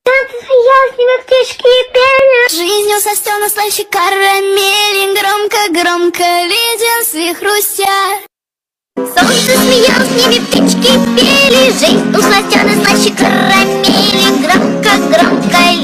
Я с ними птички пели. Жизнью со стены слаще карамели. Громко-громко леденцы хрустят. Солнце смеялось, с ними птички пели. Жизнь у сластены слаще карамели. Громко-громко